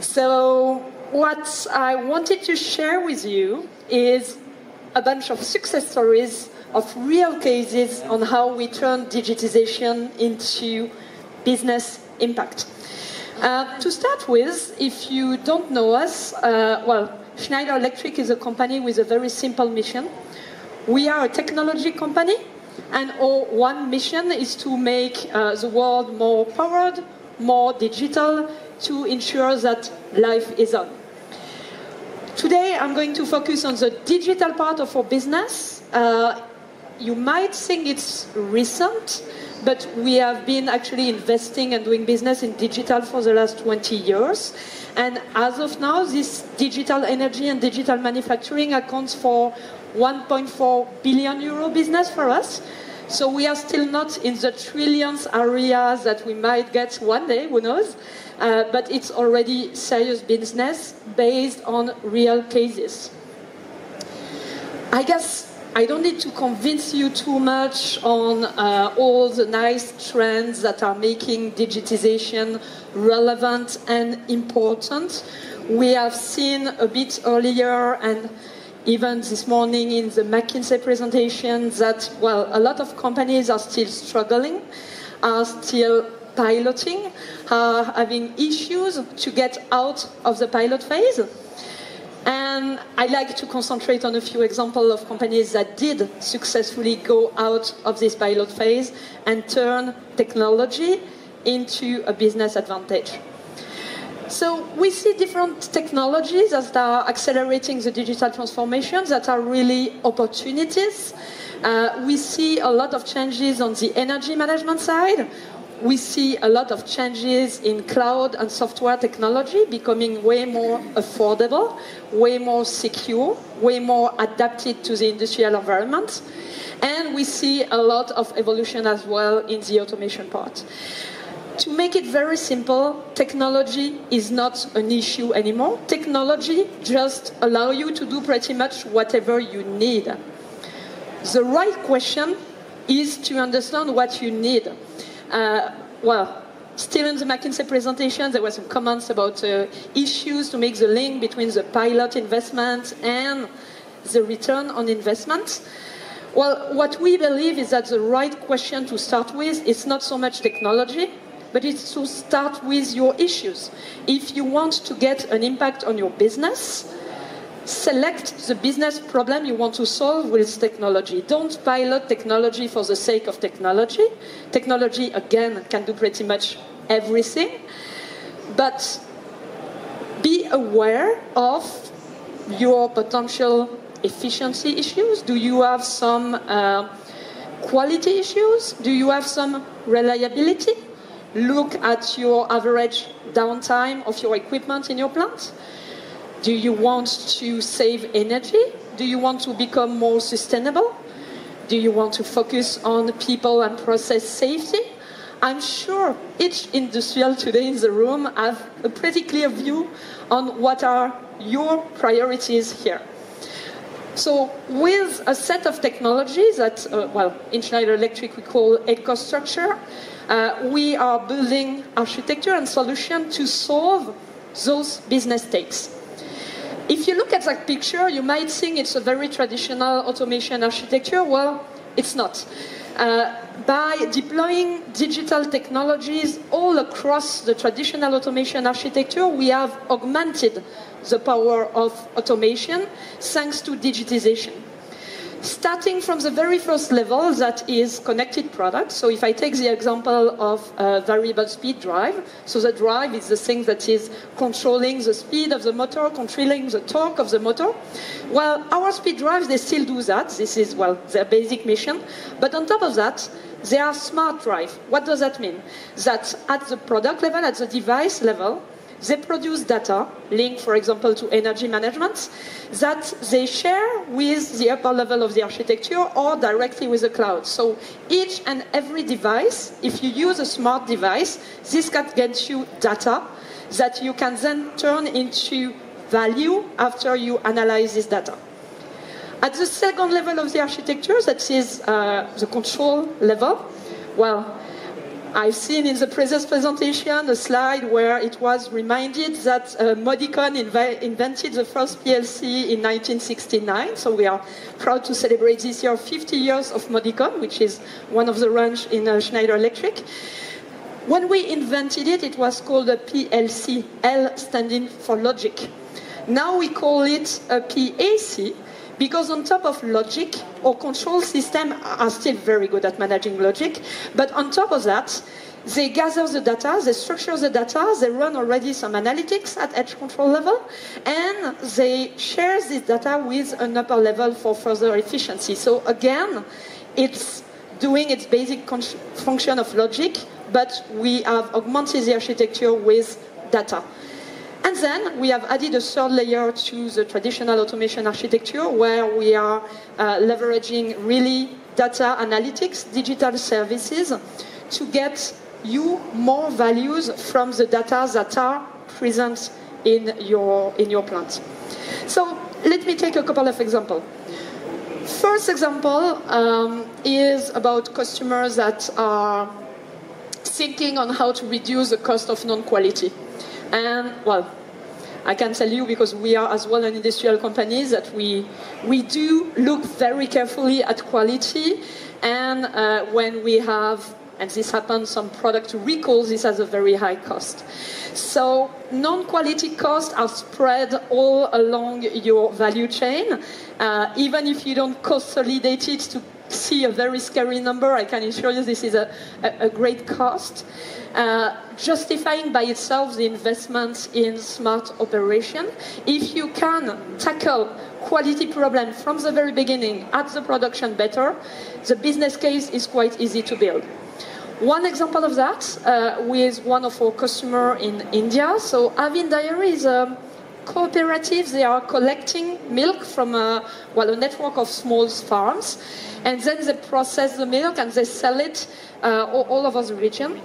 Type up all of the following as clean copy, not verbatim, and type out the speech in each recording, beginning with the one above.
So what I wanted to share with you is a bunch of success stories of real cases on how we turn digitization into business impact. To start with, if you don't know us, Schneider Electric is a company with a very simple mission. We are a technology company, and our one mission is to make the world more powered, more digital, to ensure that life is on. Today, I'm going to focus on the digital part of our business. You might think it's recent, but we have been actually investing and doing business in digital for the last 20 years. And as of now, this digital energy and digital manufacturing accounts for 1.4 billion euro business for us. So we are still not in the trillions areas that we might get one day, who knows? But it's already serious business based on real cases. I guess I don't need to convince you too much on all the nice trends that are making digitization relevant and important. We have seen a bit earlier and even this morning in the McKinsey presentation that, well, a lot of companies are still struggling, are still piloting, are having issues to get out of the pilot phase. And I like to concentrate on a few examples of companies that did successfully go out of this pilot phase and turn technology into a business advantage. So we see different technologies that are accelerating the digital transformation that are really opportunities. We see a lot of changes on the energy management side. We see a lot of changes in cloud and software technology becoming way more affordable, way more secure, way more adapted to the industrial environment. And we see a lot of evolution as well in the automation part. To make it very simple, technology is not an issue anymore. Technology just allows you to do pretty much whatever you need. The right question is to understand what you need. Still in the McKinsey presentation, there were some comments about issues to make the link between the pilot investment and the return on investment. Well, what we believe is that the right question to start with is not so much technology, but it's to start with your issues. If you want to get an impact on your business, select the business problem you want to solve with technology. Don't pilot technology for the sake of technology. Technology, again, can do pretty much everything. But be aware of your potential efficiency issues. Do you have some quality issues? Do you have some reliability? Look at your average downtime of your equipment in your plant. Do you want to save energy? Do you want to become more sustainable? Do you want to focus on people and process safety? I'm sure each industrial today in the room has a pretty clear view on what are your priorities here. So with a set of technologies that, in Schneider Electric we call EcoStruxure, we are building architecture and solution to solve those business stakes. If you look at that picture, you might think it's a very traditional automation architecture. Well, it's not. By deploying digital technologies all across the traditional automation architecture, we have augmented the power of automation thanks to digitization. Starting from the very first level, that is connected products. So if I take the example of a variable speed drive, so the drive is the thing that is controlling the speed of the motor, controlling the torque of the motor. Well, our speed drives, they still do that. This is, their basic mission. But on top of that, they are smart drive. What does that mean? That at the product level, at the device level, they produce data linked, for example, to energy management that they share with the upper level of the architecture or directly with the cloud. So each and every device, if you use a smart device, this can get you data that you can then turn into value after you analyze this data. At the second level of the architecture, that is the control level, I've seen in the previous presentation a slide where it was reminded that Modicon invented the first PLC in 1969. So we are proud to celebrate this year 50 years of Modicon, which is one of the range in Schneider Electric. When we invented it, it was called a PLC, L standing for logic. Now we call it a PAC, because on top of logic, our control systems are still very good at managing logic, but on top of that, they gather the data, they structure the data, they run already some analytics at edge control level, and they share this data with an upper level for further efficiency. So again, it's doing its basic function of logic, but we have augmented the architecture with data. And then we have added a third layer to the traditional automation architecture where we are leveraging really data analytics, digital services to get you more values from the data that are present in your plant. So let me take a couple of examples. First example is about customers that are thinking on how to reduce the cost of non-quality. And, well, I can tell you, because we are as well an industrial company, that we do look very carefully at quality. And when we have, and this happens, some product recalls, this has a very high cost. So non-quality costs are spread all along your value chain. Even if you don't consolidate it to see a very scary number, I can assure you this is a great cost. Justifying by itself the investment in smart operation. If you can tackle quality problem from the very beginning at the production better, the business case is quite easy to build. One example of that with one of our customers in India. So Avin Dairy is a cooperative. They are collecting milk from a network of small farms, and then they process the milk and they sell it all over the region.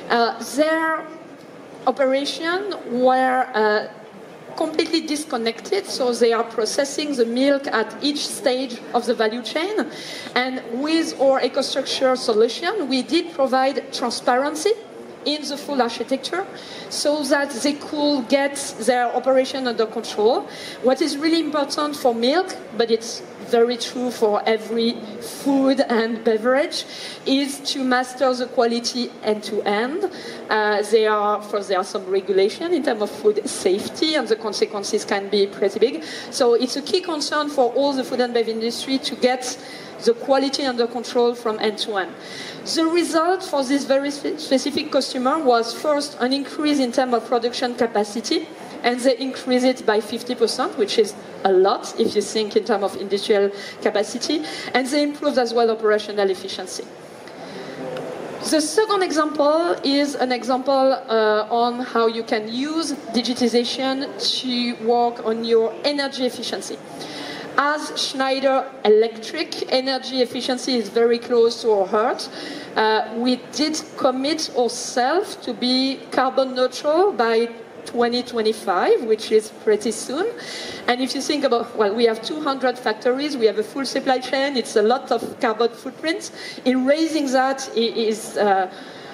Their operation were completely disconnected, so they are processing the milk at each stage of the value chain. And with our EcoStruxure solution, we did provide transparency in the full architecture so that they could get their operation under control. What is really important for milk, but it's very true for every food and beverage, is to master the quality end to end. There are some regulation in terms of food safety, and the consequences can be pretty big. So it's a key concern for all the food and bev industry to get the quality under control from end to end. The result for this very specific customer was first an increase in terms of production capacity, and they increased it by 50%, which is a lot if you think in terms of industrial capacity, and they improved as well operational efficiency. The second example is an example on how you can use digitization to work on your energy efficiency. As Schneider Electric, energy efficiency is very close to our heart. We did commit ourselves to be carbon neutral by 2025, which is pretty soon. And if you think about, we have 200 factories, we have a full supply chain, it's a lot of carbon footprints. In raising that is a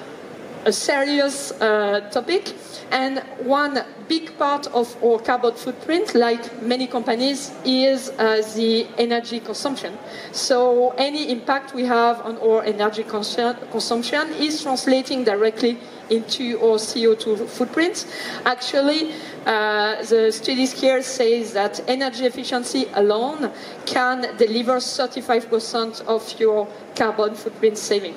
serious topic. And one big part of our carbon footprint, like many companies, is the energy consumption. So any impact we have on our energy consumption is translating directly into our CO2 footprint. Actually, the studies here says that energy efficiency alone can deliver 35% of your carbon footprint saving.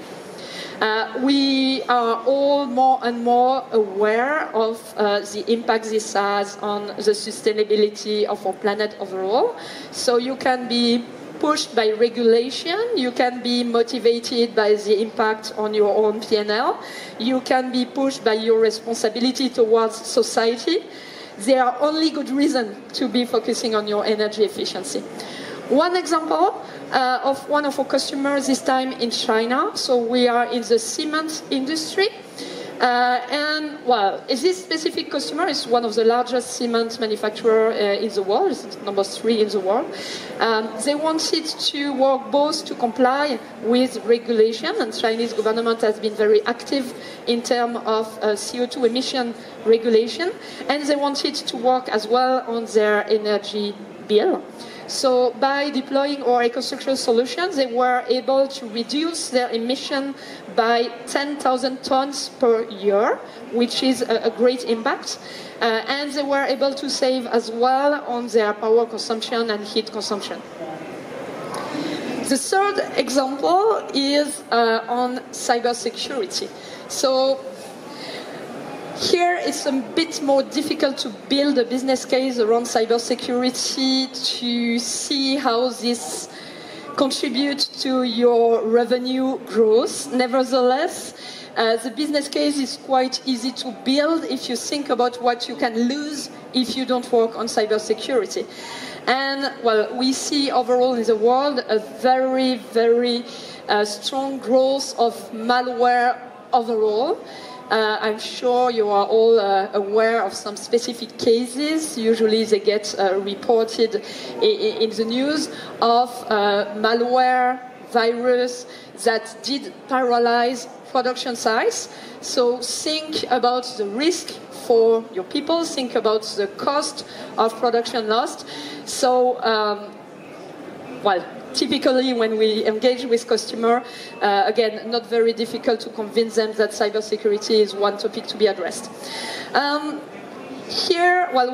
We are all more and more aware of the impact this has on the sustainability of our planet overall. So you can be pushed by regulation, you can be motivated by the impact on your own P&L, you can be pushed by your responsibility towards society. There are only good reasons to be focusing on your energy efficiency. One example of one of our customers, this time in China. So we are in the cement industry. And well, this specific customer is one of the largest cement manufacturer in the world. It's number 3 in the world. They wanted to work both to comply with regulation, and Chinese government has been very active in terms of CO2 emission regulation, and they wanted to work as well on their energy bill. So by deploying our EcoStruxure solutions, they were able to reduce their emission by 10,000 tons per year, which is a great impact. And they were able to save as well on their power consumption and heat consumption. The third example is on cybersecurity. So here it's a bit more difficult to build a business case around cybersecurity to see how this contributes to your revenue growth. Nevertheless, the business case is quite easy to build if you think about what you can lose if you don't work on cybersecurity. And well, we see overall in the world a very, very strong growth of malware overall. I'm sure you are all aware of some specific cases. Usually they get reported in the news of malware virus that did paralyze production sites. So think about the risk for your people, think about the cost of production lost. So, well, typically, when we engage with customer, again, not very difficult to convince them that cybersecurity is one topic to be addressed. Here, well,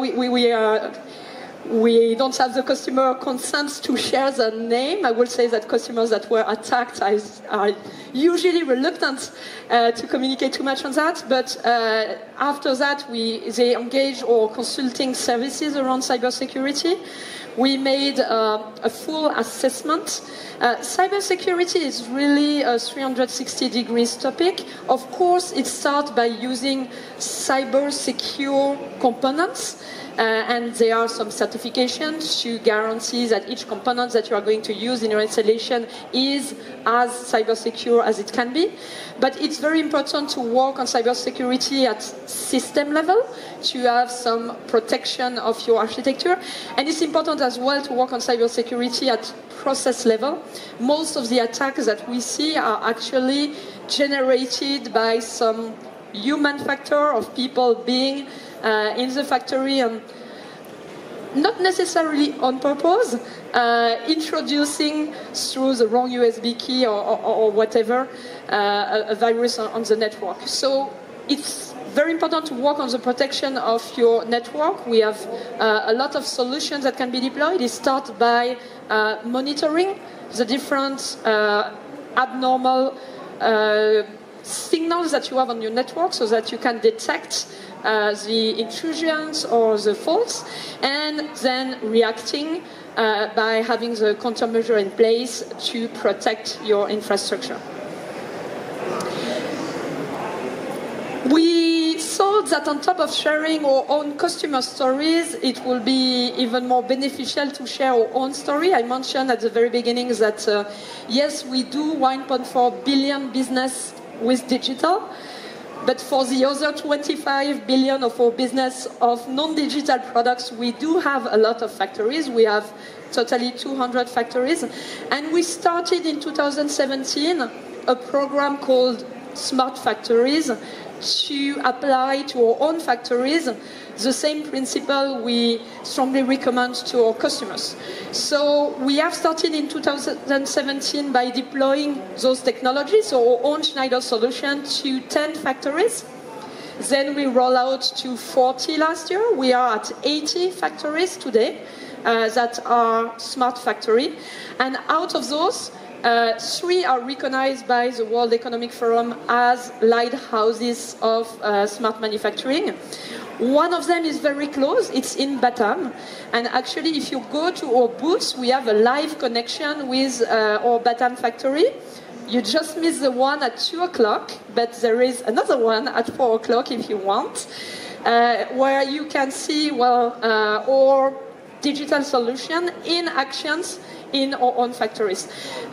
we don't have the customer consent to share the name. I will say that customers that were attacked are usually reluctant to communicate too much on that. But after that, they engage our consulting services around cybersecurity. We made a full assessment. Cybersecurity is really a 360 degrees topic. Of course, it starts by using cyber secure components. And there are some certifications to guarantee that each component that you are going to use in your installation is as cyber secure as it can be. But it's very important to work on cybersecurity at system level to have some protection of your architecture. And it's important as well to work on cybersecurity at process level. Most of the attacks that we see are actually generated by some human factor of people being in the factory and not necessarily on purpose, introducing through the wrong USB key or whatever a virus on the network. So it's very important to work on the protection of your network. We have a lot of solutions that can be deployed. It starts by monitoring the different abnormal signals that you have on your network so that you can detect the intrusions or the faults, and then reacting by having the countermeasure in place to protect your infrastructure. We thought that on top of sharing our own customer stories, it will be even more beneficial to share our own story. I mentioned at the very beginning that yes, we do 1.4 billion business with digital, but for the other 25 billion of our business of non-digital products, we do have a lot of factories. We have totally 200 factories. And we started in 2017 a program called Smart Factories to apply to our own factories the same principle we strongly recommend to our customers. So we have started in 2017 by deploying those technologies, so our own Schneider solution, to 10 factories. Then we roll out to 40 last year. We are at 80 factories today that are smart factory. And out of those, 3 are recognized by the World Economic Forum as lighthouses of smart manufacturing. One of them is very close, it's in Batam. And actually, if you go to our booth, we have a live connection with our Batam factory. You just missed the one at 2 o'clock, but there is another one at 4 o'clock if you want, where you can see, well, our digital solution in actions in our own factories.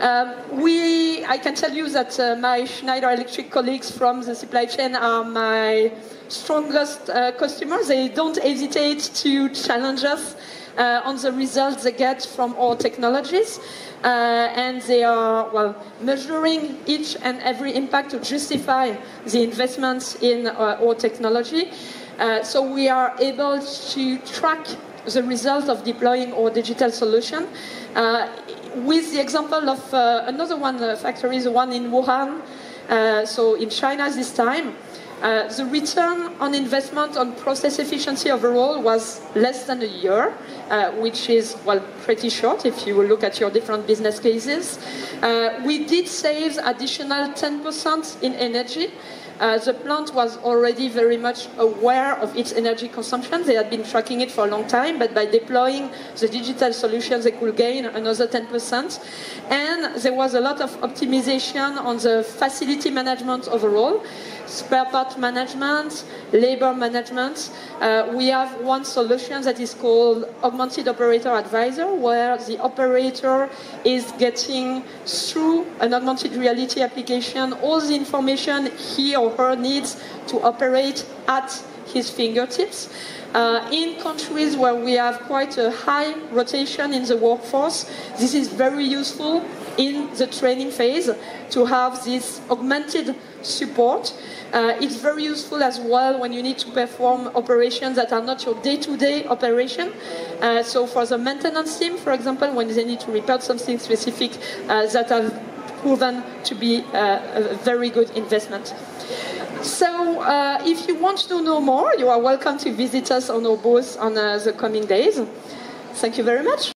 I can tell you that my Schneider Electric colleagues from the supply chain are my strongest customers. They don't hesitate to challenge us on the results they get from our technologies. And they are, well, measuring each and every impact to justify the investments in our technology. So we are able to track the result of deploying our digital solution. With the example of another factory, the one in Wuhan, so in China this time, the return on investment on process efficiency overall was less than a year, which is, well, pretty short if you look at your different business cases. We did save additional 10% in energy. The plant was already very much aware of its energy consumption. They had been tracking it for a long time, but by deploying the digital solutions, they could gain another 10%. And there was a lot of optimization on the facility management overall, spare part management, labor management. We have one solution that is called Augmented Operator Advisor, where the operator is getting, through an augmented reality application, all the information he or her needs to operate at his fingertips. In countries where we have quite a high rotation in the workforce, this is very useful in the training phase to have this augmented support. It's very useful as well when you need to perform operations that are not your day-to-day operation. So for the maintenance team, for example, when they need to repair something specific, that have proven to be a very good investment. So if you want to know more, you are welcome to visit us on our booth on the coming days. Thank you very much.